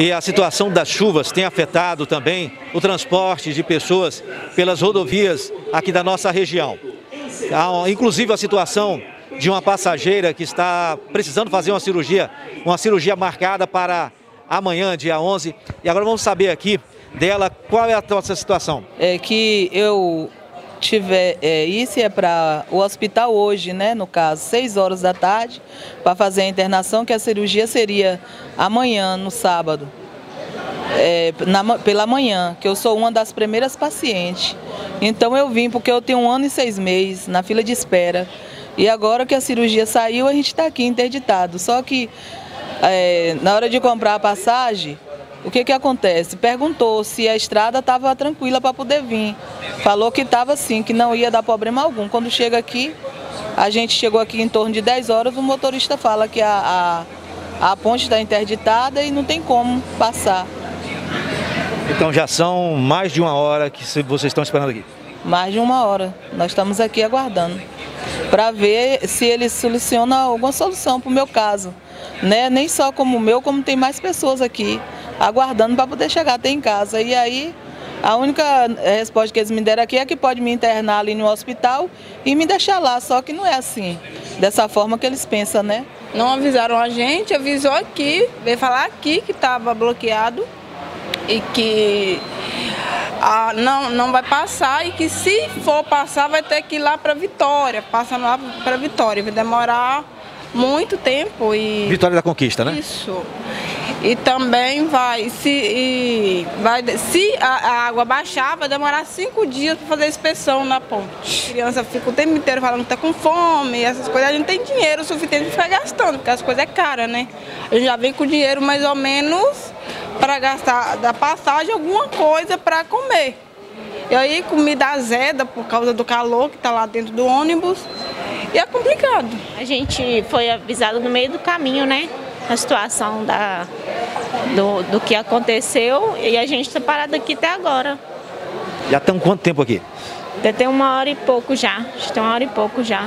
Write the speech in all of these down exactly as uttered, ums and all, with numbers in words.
E a situação das chuvas tem afetado também o transporte de pessoas pelas rodovias aqui da nossa região. Inclusive a situação de uma passageira que está precisando fazer uma cirurgia, uma cirurgia marcada para amanhã, dia onze. E agora vamos saber aqui dela qual é a nossa situação. É que eu tiver, é, isso é para o hospital hoje, né, no caso, seis horas da tarde, para fazer a internação, que a cirurgia seria amanhã, no sábado, é, na, pela manhã, que eu sou uma das primeiras pacientes. Então eu vim porque eu tenho um ano e seis meses na fila de espera. E agora que a cirurgia saiu, a gente está aqui interditado. Só que é, na hora de comprar a passagem, o que que acontece? Perguntou se a estrada estava tranquila para poder vir. Falou que estava sim, que não ia dar problema algum. Quando chega aqui, a gente chegou aqui em torno de dez horas, o motorista fala que a, a, a ponte está interditada e não tem como passar. Então já são mais de uma hora que vocês estão esperando aqui? Mais de uma hora. Nós estamos aqui aguardando para ver se eles solucionam alguma solução para o meu caso. Né? Nem só como o meu, como tem mais pessoas aqui aguardando para poder chegar até em casa. E aí, a única resposta que eles me deram aqui é que pode me internar ali no hospital e me deixar lá, só que não é assim, dessa forma que eles pensam, né? Não avisaram a gente, avisou aqui, veio falar aqui que estava bloqueado e que ah, não, não vai passar e que se for passar vai ter que ir lá para Vitória, passando lá para Vitória, vai demorar muito tempo. E Vitória da Conquista, né? Isso. E também vai, se, e vai, se a, a água baixar, vai demorar cinco dias para fazer a inspeção na ponte. A criança fica o tempo inteiro falando que está com fome, essas coisas, a gente não tem dinheiro suficiente para ficar gastando, porque as coisas é cara, né? A gente já vem com dinheiro mais ou menos para gastar da passagem alguma coisa para comer. E aí comida azeda por causa do calor que está lá dentro do ônibus. E é complicado. A gente foi avisado no meio do caminho, né? A situação da, do, do que aconteceu e a gente está parado aqui até agora. Já estão quanto tempo aqui? Já tem uma hora e pouco já, já tem uma hora e pouco já.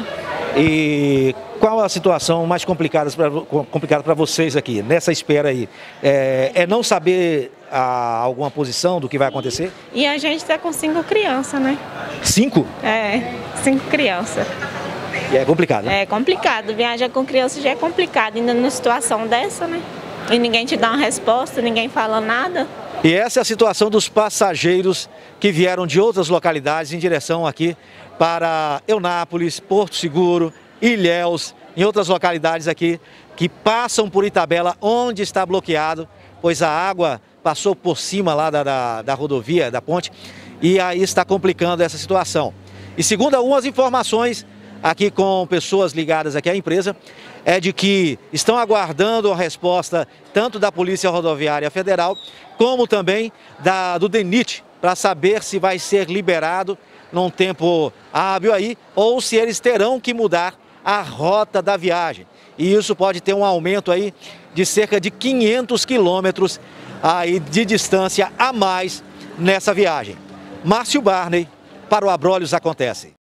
E qual a situação mais complicada para complicada para vocês aqui, nessa espera aí? É, é não saber a, alguma posição do que vai acontecer? E a gente está com cinco crianças, né? Cinco? É, cinco crianças. E é complicado, né? É complicado, viajar com criança já é complicado, ainda numa situação dessa, né? E ninguém te dá uma resposta, ninguém fala nada. E essa é a situação dos passageiros que vieram de outras localidades em direção aqui para Eunápolis, Porto Seguro, Ilhéus, em outras localidades aqui que passam por Itabela, onde está bloqueado, pois a água passou por cima lá da, da, da rodovia, da ponte, e aí está complicando essa situação. E segundo algumas informações aqui com pessoas ligadas aqui à empresa, é de que estão aguardando a resposta tanto da Polícia Rodoviária Federal, como também da, do DENIT, para saber se vai ser liberado num tempo hábil aí, ou se eles terão que mudar a rota da viagem. E isso pode ter um aumento aí de cerca de quinhentos quilômetros aí de distância a mais nessa viagem. Márcio Barney, para o Abrolhos Acontece.